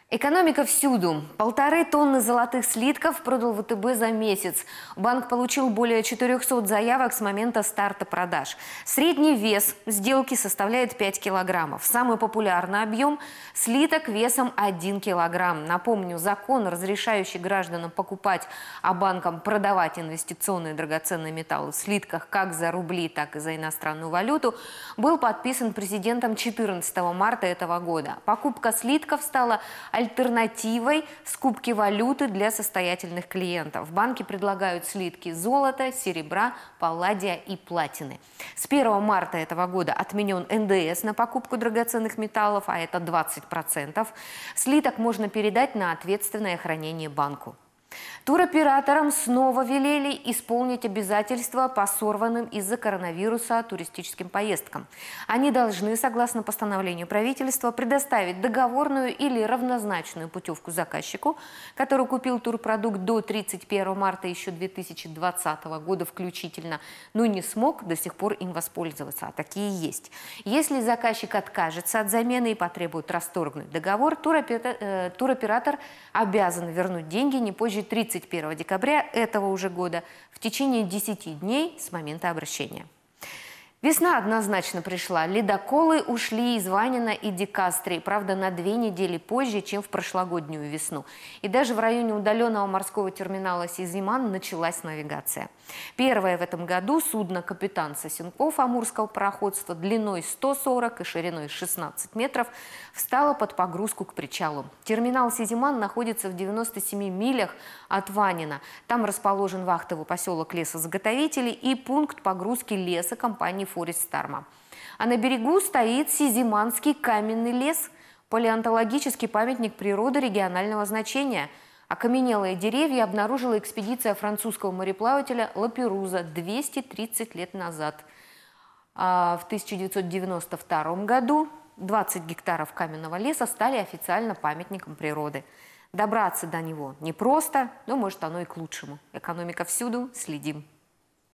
Экономика всюду. 1,5 тонны золотых слитков продал ВТБ за месяц. Банк получил более 400 заявок с момента старта продаж. Средний вес сделки составляет 5 килограммов. Самый популярный объем – слиток весом 1 килограмм. Напомню, закон, разрешающий гражданам покупать, а банкам продавать инвестиционные драгоценные металлы в слитках как за рубли, так и за иностранную валюту, был подписан президентом 14 марта этого года. Покупка слитков стала альтернативой скупки валюты для состоятельных клиентов. Банки предлагают слитки золота, серебра, палладия и платины. С 1 марта этого года отменен НДС на покупку драгоценных металлов, а это 20%. Слиток можно передать на ответственное хранение банку. Туроператорам снова велели исполнить обязательства по сорванным из-за коронавируса туристическим поездкам. Они должны, согласно постановлению правительства, предоставить договорную или равнозначную путевку заказчику, который купил турпродукт до 31 марта еще 2020 года включительно, но не смог до сих пор им воспользоваться, а такие есть. Если заказчик откажется от замены и потребует расторгнуть договор, туроператор обязан вернуть деньги не позже 31 декабря этого уже года в течение 10 дней с момента обращения. Весна однозначно пришла. Ледоколы ушли из Ванина и Дикастрии, правда, на 2 недели позже, чем в прошлогоднюю весну. И даже в районе удаленного морского терминала Сизиман началась навигация. Первое в этом году судно «Капитан Сосенков» амурского пароходства длиной 140 и шириной 16 метров встало под погрузку к причалу. Терминал Сизиман находится в 97 милях от Ванина. Там расположен вахтовый поселок лесозаготовителей и пункт погрузки леса компании «Форест-Старма». А на берегу стоит Сизиманский каменный лес, палеонтологический памятник природы регионального значения. Окаменелые деревья обнаружила экспедиция французского мореплавателя Лаперуза 230 лет назад. В 1992 году 20 гектаров каменного леса стали официально памятником природы. Добраться до него непросто, но может оно и к лучшему. Экономика всюду, следим.